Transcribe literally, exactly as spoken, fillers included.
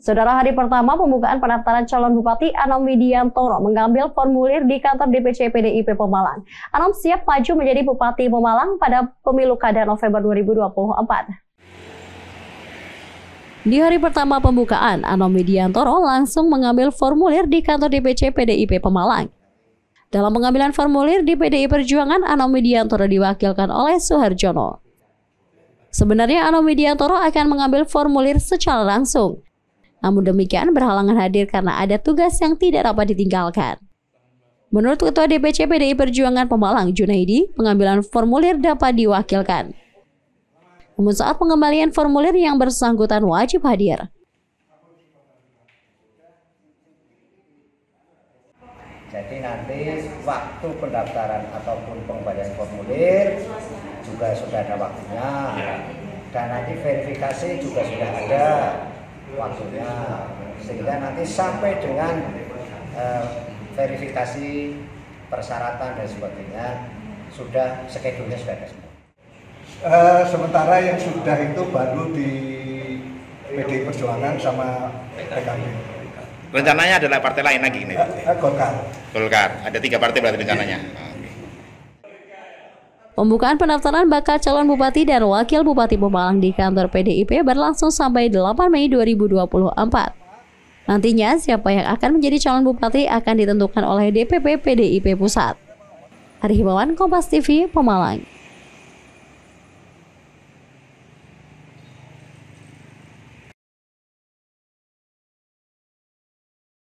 Saudara, hari pertama pembukaan pendaftaran calon Bupati, Anom Widiantoro mengambil formulir di kantor D P C P D I P Pemalang. Anom siap maju menjadi Bupati Pemalang pada pemilu kada November dua ribu dua puluh empat. Di hari pertama pembukaan, Anom Widiantoro langsung mengambil formulir di kantor D P C P D I P Pemalang. Dalam pengambilan formulir di P D I Perjuangan, Anom Widiantoro diwakilkan oleh Suharjono. Sebenarnya Anom Widiantoro akan mengambil formulir secara langsung. Namun demikian berhalangan hadir karena ada tugas yang tidak dapat ditinggalkan. Menurut Ketua D P C P D I Perjuangan Pemalang, Junaidi, pengambilan formulir dapat diwakilkan. Namun saat pengembalian formulir yang bersangkutan wajib hadir. Jadi nanti waktu pendaftaran ataupun pengembalian formulir juga sudah ada waktunya. Dan nanti verifikasi juga sudah ada waktunya, sehingga nanti sampai dengan uh, verifikasi persyaratan dan sebagainya sudah skedulnya sudah ada semua. Uh, sementara yang sudah itu baru di P D I Perjuangan sama P K B. Rencananya adalah partai lain lagi ini. Uh, uh, Golkar. Golkar, ada tiga partai berarti rencananya. Pembukaan pendaftaran bakal calon Bupati dan Wakil Bupati Pemalang di kantor P D I P berlangsung sampai delapan Mei dua ribu dua puluh empat. Nantinya siapa yang akan menjadi calon Bupati akan ditentukan oleh D P P P D I P Pusat. Ari Himawan, Kompas T V, Pemalang.